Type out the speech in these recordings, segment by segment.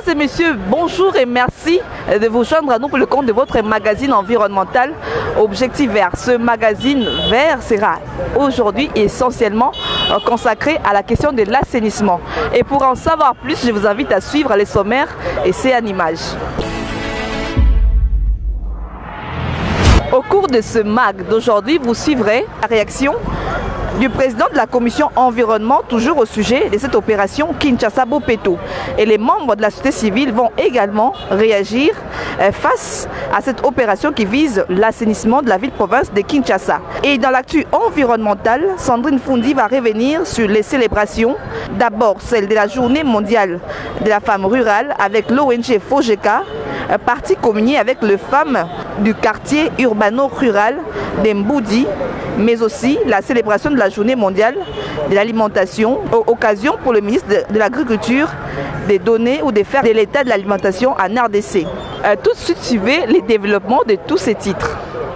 et messieurs, bonjour et merci de vous joindre à nous pour le compte de votre magazine environnemental Objectif Vert. Ce magazine vert sera aujourd'hui essentiellement consacré à la question de l'assainissement. Et pour en savoir plus, je vous invite à suivre les sommaires et c'est en images. Au cours de ce mag d'aujourd'hui, vous suivrez la réaction du président de la commission environnement, toujours au sujet de cette opération Kinshasa-Bopeto. Et les membres de la société civile vont également réagir face à cette opération qui vise l'assainissement de la ville-province de Kinshasa. Et dans l'actu environnementale, Sandrine Fundi va revenir sur les célébrations. D'abord celle de la journée mondiale de la femme rurale avec l'ONG Fojeka, partie communiée avec les femmes du quartier urbano-rural d'Mboudi, mais aussi la célébration de la journée mondiale de l'alimentation, occasion pour le ministre de l'Agriculture de donner ou de faire de l'état de l'alimentation en RDC. Tout de suite, suivez les développements de tous ces titres.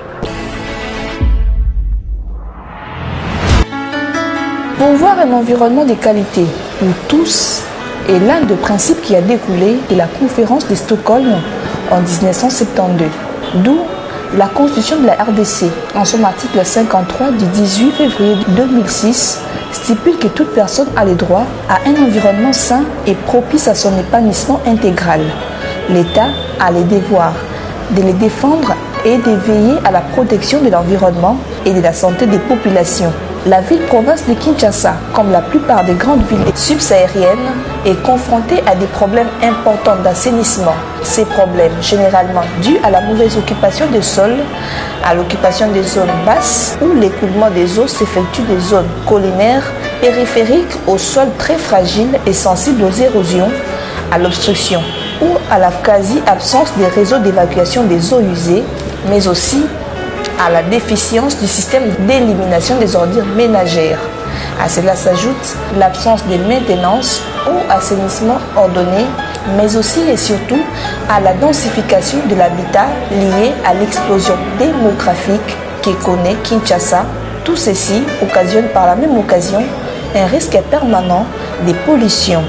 Pour voir un environnement de qualité pour tous est l'un des principes qui a découlé de la conférence de Stockholm en 1972, d'où la Constitution de la RDC, en son article 53 du 18 février 2006, stipule que toute personne a le droit à un environnement sain et propice à son épanouissement intégral. L'État a le devoir de les défendre et de veiller à la protection de l'environnement et de la santé des populations. La ville-province de Kinshasa, comme la plupart des grandes villes subsahariennes, est confrontée à des problèmes importants d'assainissement. Ces problèmes, généralement dus à la mauvaise occupation des sols, à l'occupation des zones basses où l'écoulement des eaux s'effectue des zones collinaires, périphériques aux sols très fragiles et sensibles aux érosions, à l'obstruction ou à la quasi-absence des réseaux d'évacuation des eaux usées, mais aussi à la déficience du système d'élimination des ordures ménagères. À cela s'ajoute l'absence de maintenance ou assainissement ordonné, mais aussi et surtout à la densification de l'habitat lié à l'explosion démographique que connaît Kinshasa. Tout ceci occasionne par la même occasion un risque permanent de pollution.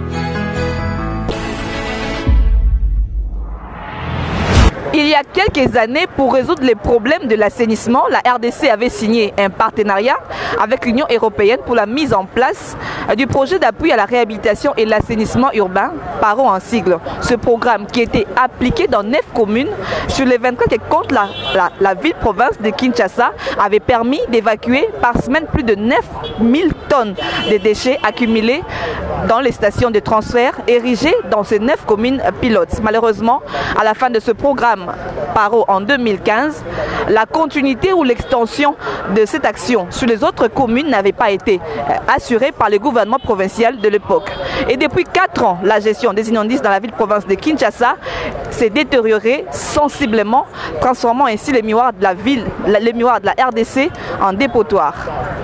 Il y a quelques années, pour résoudre les problèmes de l'assainissement, la RDC avait signé un partenariat avec l'Union européenne pour la mise en place du projet d'appui à la réhabilitation et l'assainissement urbain, PARO en sigle. Ce programme qui était appliqué dans 9 communes sur les 24 que compte la ville-province de Kinshasa avait permis d'évacuer par semaine plus de 9000 tonnes de déchets accumulés dans les stations de transfert érigées dans ces 9 communes pilotes. Malheureusement, à la fin de ce programme PARO en 2015, la continuité ou l'extension de cette action sur les autres communes n'avait pas été assurée par le gouvernement provincial de l'époque. Et depuis 4 ans, la gestion des immondices dans la ville-province de Kinshasa s'est détériorée sensiblement, transformant ainsi les miroirs de la ville, les miroirs de la RDC en dépotoirs.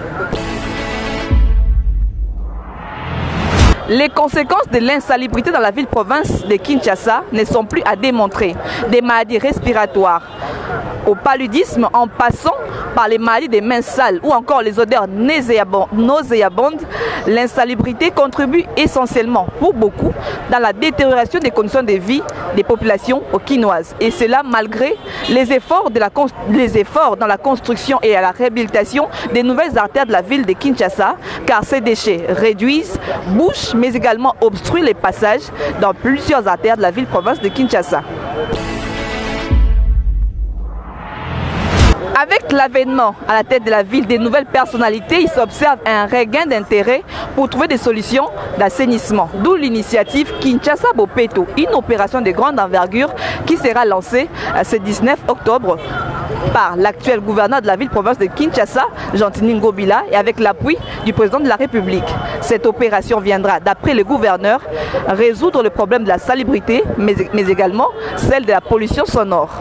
Les conséquences de l'insalubrité dans la ville-province de Kinshasa ne sont plus à démontrer. Des maladies respiratoires au paludisme en passant par les maladies des mains sales ou encore les odeurs nauséabondes, l'insalubrité contribue essentiellement pour beaucoup dans la détérioration des conditions de vie des populations kinoises. Et cela malgré les efforts dans la construction et à la réhabilitation des nouvelles artères de la ville de Kinshasa, car ces déchets réduisent, bouchent, mais également obstruent les passages dans plusieurs artères de la ville-province de Kinshasa. Avec l'avènement à la tête de la ville des nouvelles personnalités, il s'observe un regain d'intérêt pour trouver des solutions d'assainissement. D'où l'initiative Kinshasa-Bopeto, une opération de grande envergure qui sera lancée ce 19 octobre par l'actuel gouverneur de la ville-province de Kinshasa, Gentini Ngobila, et avec l'appui du président de la République. Cette opération viendra, d'après le gouverneur, résoudre le problème de la salubrité, mais également celle de la pollution sonore.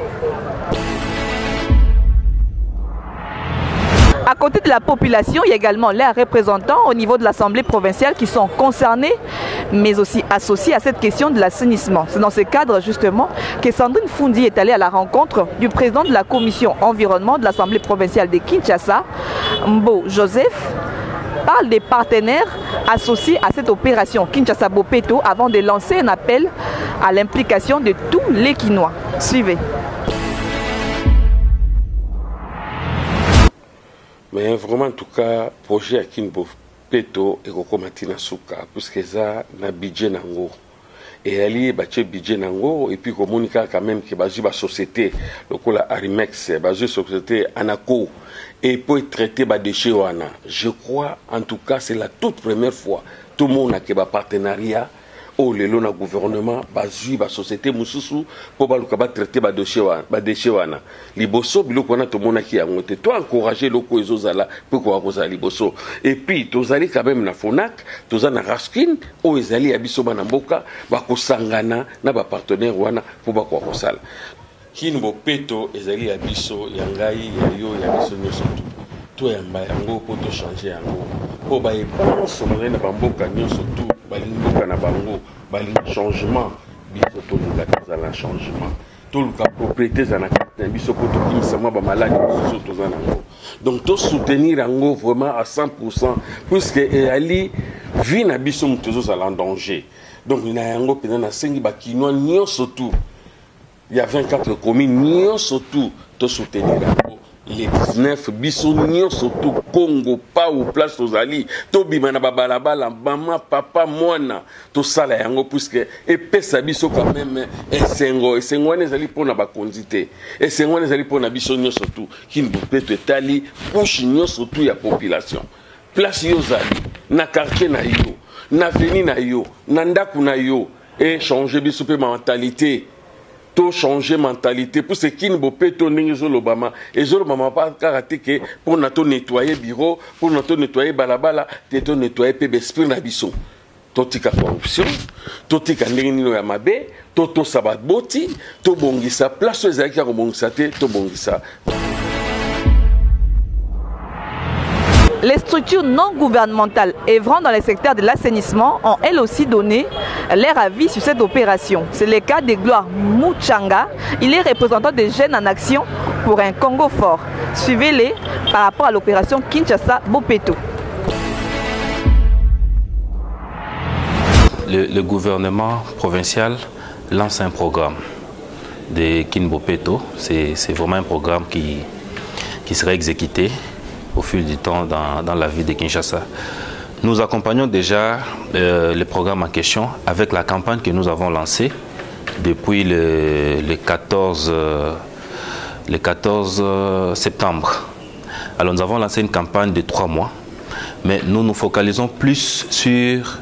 À côté de la population, il y a également les représentants au niveau de l'Assemblée provinciale qui sont concernés, mais aussi associés à cette question de l'assainissement. C'est dans ce cadre justement que Sandrine Fundi est allée à la rencontre du président de la commission environnement de l'Assemblée provinciale de Kinshasa, Mbo Joseph, parle des partenaires associés à cette opération Kinshasa Bopeto avant de lancer un appel à l'implication de tous les Kinois. Suivez. Mais vraiment, en tout cas, projet à Kinbopeto et Kokomatina Souka, puisque ça n'a budget nango. Et ali bache budget nango, et puis communiquer quand même que bazu ba société, le Arimex, bazu société Anako, et pour traiter ba déchets wana. Je crois, en tout cas, c'est la toute première fois, tout le monde a un partenariat. Oh, le long gouvernement, bazu, ba société, mususu, pour ba traiter ba déchets wana. Liboso, biloko wana to mona ki angote. Toi encourager loko ezozala pour ko akoza liboso. Et puis tozali quand même na Fonac, tozana Raskin, o ezali abiso bana mboka, ba kosangana na ba partenaire wana pour ba ko akosala. Kinbopeto ezali abiso yangai yayo ya biso nyoso. To yamba yango po to changer yango. Po ba epanse na ba mboka nyoso tout. Balingoka na bango balinga changement biso to luka changement to luka propriété za na carte biso ko to kimisa ba malade biso to za nango. Donc to soutenir yango vraiment à 100% puisque ali vie na biso mutozo za en danger. Donc na yango pena na sengi ba kinwa nyonso tout. Il y a 24 communes nyonso tout to soutenir yango. Les 19 bisonions surtout Congo pas ou place aux ali to bimana babalabala maman papa mwana to sala yango puisque epesa biso quand même esengo nezali pona ba kondité esengo nezali pona bisonions surtout Kinbopeto etali poche nyonso surtout ya population place yo zali na quartier na yo na avenue na yo na ndaku na yo et changer biso pe mentalité. To changer mentalité pour ce Kinbopeto n'engezo l'Obama et zo l'Obama pas karaté pour nato nettoyer bureau pour nato nettoyer balabala to nettoyer pe esprit na biso to tika corruption to tika ndengino ya mabe to sabat boti to bongisa place ezaki ya bongisa te to bongisa. Les structures non gouvernementales œuvrant dans le secteur de l'assainissement ont elles aussi donné leur avis sur cette opération. C'est le cas de Gloire Mouchanga. Il est représentant des jeunes en action pour un Congo fort. Suivez-les par rapport à l'opération Kinshasa Bopeto. Le gouvernement provincial lance un programme de Kinbopeto. C'est vraiment un programme qui sera exécuté au fil du temps dans la ville de Kinshasa. Nous accompagnons déjà le programme en question avec la campagne que nous avons lancée depuis le 14 septembre. Alors nous avons lancé une campagne de 3 mois, mais nous nous focalisons plus sur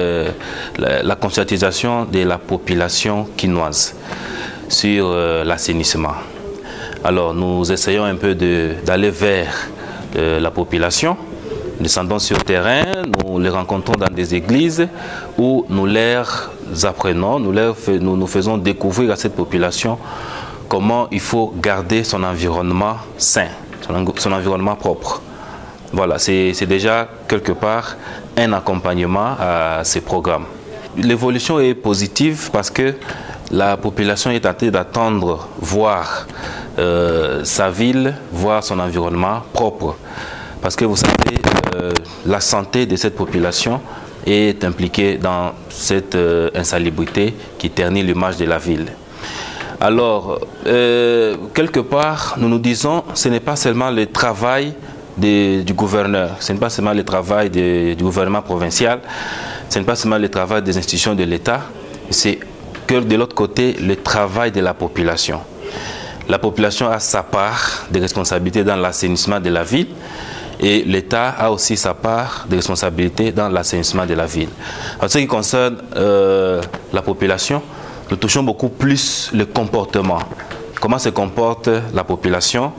la conscientisation de la population kinoise, sur l'assainissement. Alors nous essayons un peu d'aller vers la population, descendons sur le terrain, nous les rencontrons dans des églises où nous leur apprenons, nous faisons découvrir à cette population comment il faut garder son environnement sain, son environnement propre. Voilà, c'est déjà quelque part un accompagnement à ces programmes. L'évolution est positive parce que la population est en train d'attendre voir sa ville, voir son environnement propre. Parce que vous savez, la santé de cette population est impliquée dans cette insalubrité qui ternit l'image de la ville. Alors, quelque part, nous nous disons, ce n'est pas seulement le travail du gouverneur, ce n'est pas seulement le travail du gouvernement provincial, ce n'est pas seulement le travail des institutions de l'État, c'est que de l'autre côté, le travail de la population. La population a sa part de responsabilité dans l'assainissement de la ville et l'État a aussi sa part de responsabilité dans l'assainissement de la ville. En ce qui concerne la population, nous touchons beaucoup plus le comportement. Comment se comporte la population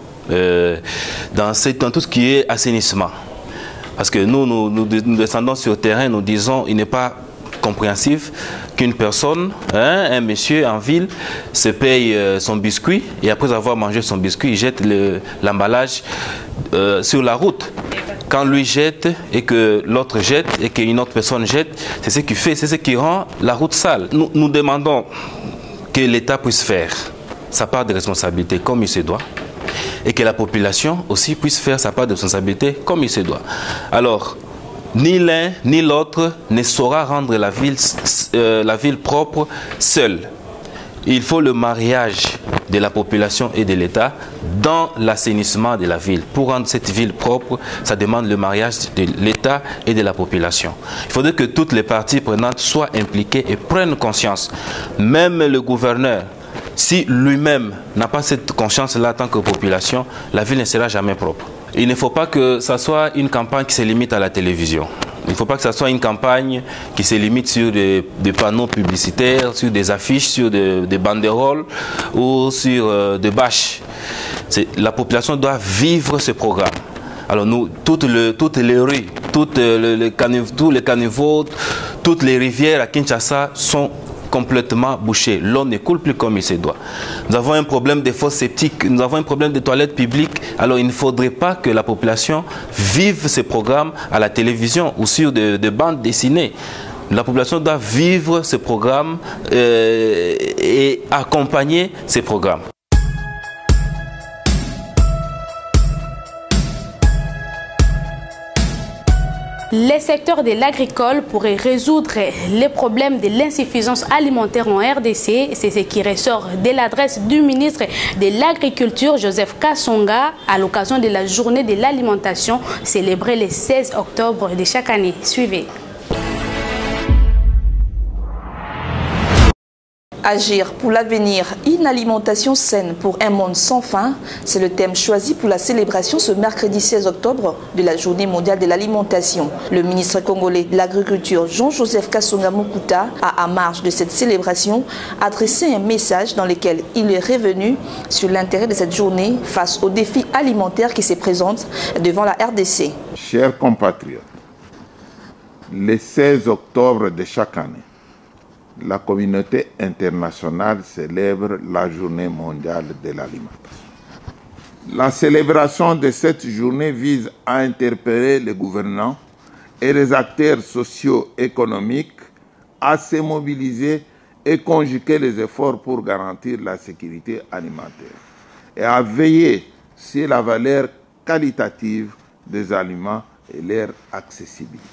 dans tout ce qui est assainissement. Parce que nous descendons sur le terrain, nous disons il n'est pas compréhensif qu'une personne, un monsieur en ville, se paye son biscuit et après avoir mangé son biscuit, il jette l'emballage sur la route. Quand lui jette et que l'autre jette et qu'une autre personne jette, c'est ce qui fait, c'est ce qui rend la route sale. Nous demandons que l'État puisse faire sa part de responsabilité comme il se doit et que la population aussi puisse faire sa part de responsabilité comme il se doit. Alors, Ni l'un ni l'autre ne saura rendre la ville propre seule. Il faut le mariage de la population et de l'État dans l'assainissement de la ville. Pour rendre cette ville propre, ça demande le mariage de l'État et de la population. Il faudrait que toutes les parties prenantes soient impliquées et prennent conscience. Même le gouverneur, si lui-même n'a pas cette conscience-là en tant que population, la ville ne sera jamais propre. Il ne faut pas que ça soit une campagne qui se limite à la télévision. Il ne faut pas que ça soit une campagne qui se limite sur des panneaux publicitaires, sur des affiches, sur des banderoles ou sur des bâches. La population doit vivre ce programme. Alors nous, toutes les rues, tous les caniveaux, toutes les rivières à Kinshasa sont complètement bouchées. L'eau ne coule plus comme il se doit. Nous avons un problème de fosses septiques, nous avons un problème de toilettes publiques. Alors il ne faudrait pas que la population vive ces programmes à la télévision ou sur des bandes dessinées. La population doit vivre ces programmes et accompagner ces programmes. Les secteurs de l'agricole pourraient résoudre les problèmes de l'insuffisance alimentaire en RDC. C'est ce qui ressort de l'adresse du ministre de l'Agriculture, Joseph Kasonga, à l'occasion de la journée de l'alimentation célébrée le 16 octobre de chaque année. Suivez. Agir pour l'avenir, une alimentation saine pour un monde sans faim, c'est le thème choisi pour la célébration ce mercredi 16 octobre de la Journée mondiale de l'alimentation. Le ministre congolais de l'Agriculture, Jean-Joseph Kasonga Mukuta, a, à marge de cette célébration, adressé un message dans lequel il est revenu sur l'intérêt de cette journée face aux défis alimentaires qui se présentent devant la RDC. Chers compatriotes, le 16 octobre de chaque année, la communauté internationale célèbre la Journée mondiale de l'alimentation. La célébration de cette journée vise à interpeller les gouvernants et les acteurs socio-économiques à se mobiliser et conjuguer les efforts pour garantir la sécurité alimentaire et à veiller sur la valeur qualitative des aliments et leur accessibilité.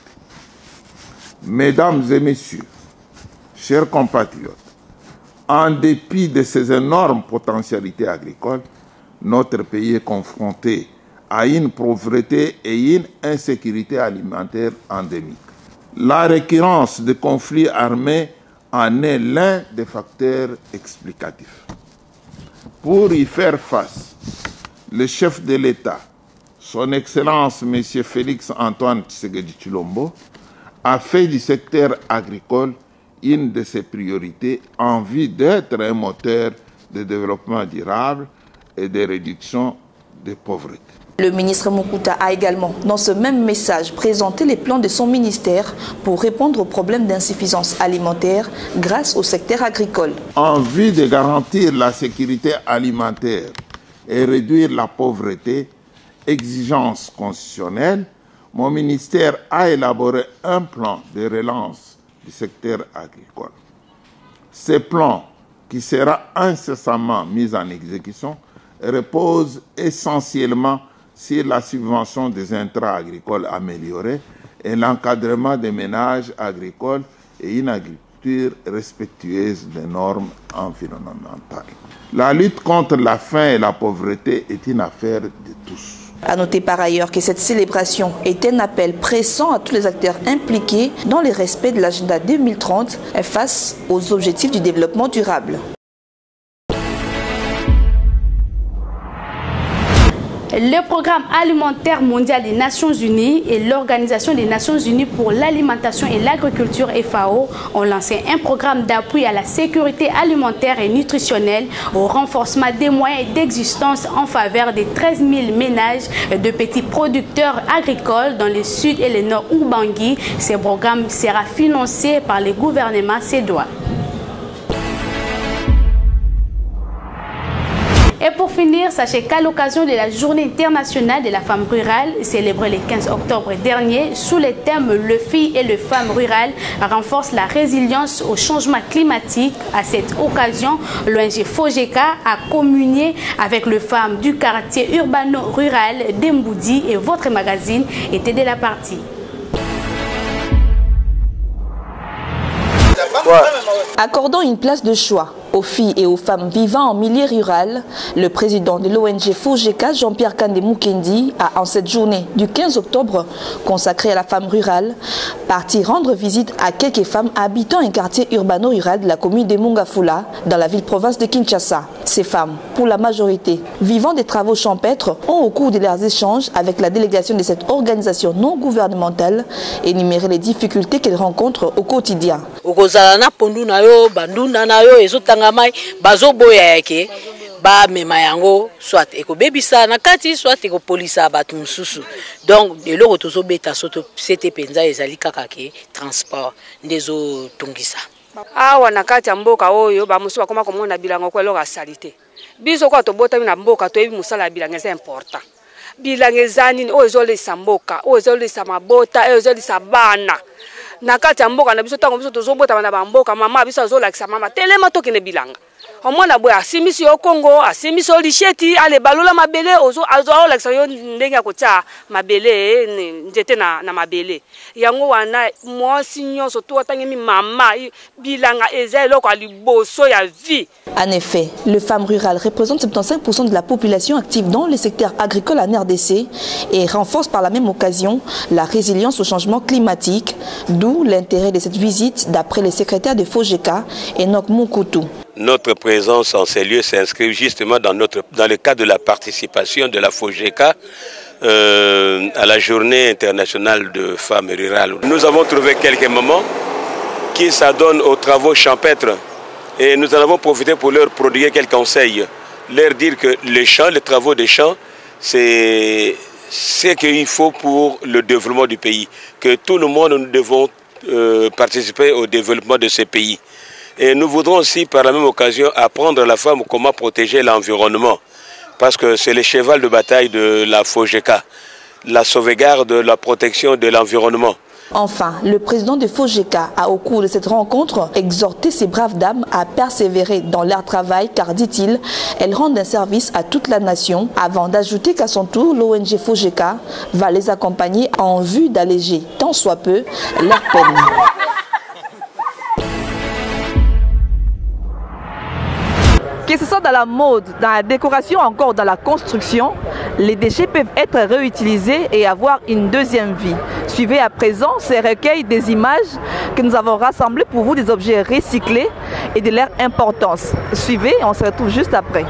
Mesdames et messieurs, chers compatriotes, en dépit de ces énormes potentialités agricoles, notre pays est confronté à une pauvreté et une insécurité alimentaire endémique. La récurrence de conflits armés en est l'un des facteurs explicatifs. Pour y faire face, le chef de l'État, son Excellence M. Félix Antoine Tshisekedi Tshilombo, a fait du secteur agricole une de ses priorités en vue d'être un moteur de développement durable et de réduction des pauvretés. Le ministre Mukuta a également, dans ce même message, présenté les plans de son ministère pour répondre aux problèmes d'insuffisance alimentaire grâce au secteur agricole. En vue de garantir la sécurité alimentaire et réduire la pauvreté, exigence constitutionnelle, mon ministère a élaboré un plan de relance du secteur agricole. Ce plan, qui sera incessamment mis en exécution, repose essentiellement sur la subvention des intrants agricoles améliorés et l'encadrement des ménages agricoles et une agriculture respectueuse des normes environnementales. La lutte contre la faim et la pauvreté est une affaire de tous. À noter par ailleurs que cette célébration est un appel pressant à tous les acteurs impliqués dans le respect de l'agenda 2030 face aux objectifs du développement durable. Le programme alimentaire mondial des Nations Unies et l'Organisation des Nations Unies pour l'alimentation et l'agriculture FAO ont lancé un programme d'appui à la sécurité alimentaire et nutritionnelle, au renforcement des moyens d'existence en faveur des 13 000 ménages de petits producteurs agricoles dans le sud et le nord Ubangi. Ce programme sera financé par le gouvernement suédois. Et pour finir, sachez qu'à l'occasion de la Journée internationale de la femme rurale, célébrée le 15 octobre dernier, sous le thème « Le filles et les femmes rurales renforcent la résilience au changement climatique », à cette occasion, l'ONG Fojeka a communié avec les femmes du quartier urbano-rural d'Emboudi et votre magazine était de la partie. Accordant une place de choix aux filles et aux femmes vivant en milieu rural, le président de l'ONG FOGECA, Jean-Pierre Kandé Mukendi, a en cette journée du 15 octobre consacrée à la femme rurale, parti rendre visite à quelques femmes habitant un quartier urbano-rural de la commune de Mongafula, dans la ville-province de Kinshasa. Ces femmes, pour la majorité, vivant des travaux champêtres, ont au cours de leurs échanges avec la délégation de cette organisation non gouvernementale énuméré les difficultés qu'elles rencontrent au quotidien. Ba mema yango soit ekobebisa na kati soit ekopolisa batu mususu donc eloko tozobeta soto c'était penza ezali kaka ke transport ndezo tungisa awa na kati ya mboka oyo ba musu bakoma komona bilango kwa eloko salite biso kwa tobota na mboka toyebi musala bilango c'est important bilango ezani oyo ezolesa mboka oyo ezolesa mabota oyo ezolesa bana na kati ya mboka na biso tango biso tozobota na ba mboka mama biso azolakisa mama telema tokene bilanga omwana boy asimisi yo Kongo asimisi yo Lisheti ale balola mabele ozo lakisa yo ndenge ya kotia mabele njete na mabele yango wana mwasi nyonso to atangemi mama bilanga eza eloko aliboso ya vie. En effet, les femmes rurales représentent 75% de la population active dans le secteur agricole en RDC et renforcent par la même occasion la résilience au changement climatique, d'où l'intérêt de cette visite d'après le secrétaire de FOGECA, Enoch Mukutu. Notre présence en ces lieux s'inscrit justement dans le cadre de la participation de la FOGECA à la journée internationale de femmes rurales. Nous avons trouvé quelques moments qui s'adonnent aux travaux champêtres et nous en avons profité pour leur prodiguer quelques conseils, leur dire que les champs, les travaux des champs, c'est ce qu'il faut pour le développement du pays, que tout le monde nous devons participer au développement de ce pays. Et nous voudrons aussi, par la même occasion, apprendre à la femme comment protéger l'environnement. Parce que c'est le cheval de bataille de la FOGECA, la sauvegarde, la protection de l'environnement. Enfin, le président de FOGECA a, au cours de cette rencontre, exhorté ces braves dames à persévérer dans leur travail, car, dit-il, elles rendent un service à toute la nation, avant d'ajouter qu'à son tour, l'ONG FOGECA va les accompagner en vue d'alléger, tant soit peu, leur peine. Que ce soit dans la mode, dans la décoration, encore dans la construction, les déchets peuvent être réutilisés et avoir une deuxième vie. Suivez à présent ces recueils des images que nous avons rassemblés pour vous, des objets recyclés et de leur importance. Suivez, on se retrouve juste après.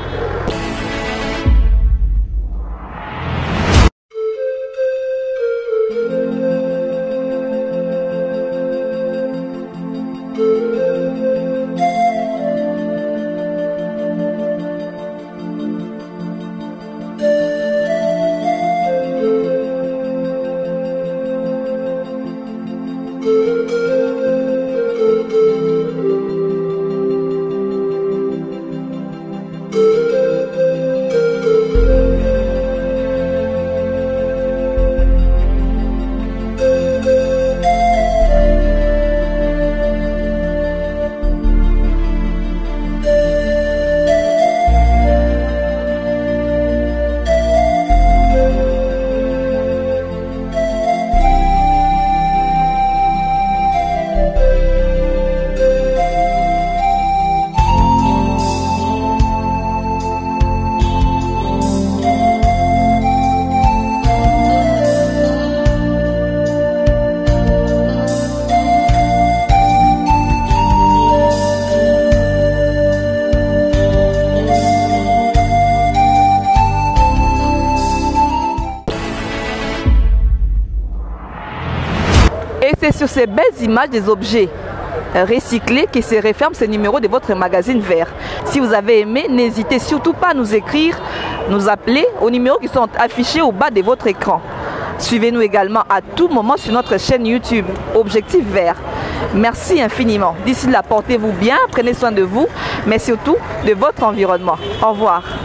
Et c'est sur ces belles images des objets recyclés que se referme ce numéro de votre magazine Vert. Si vous avez aimé, n'hésitez surtout pas à nous écrire, nous appeler aux numéros qui sont affichés au bas de votre écran. Suivez-nous également à tout moment sur notre chaîne YouTube Objectif Vert. Merci infiniment. D'ici là, portez-vous bien, prenez soin de vous, mais surtout de votre environnement. Au revoir.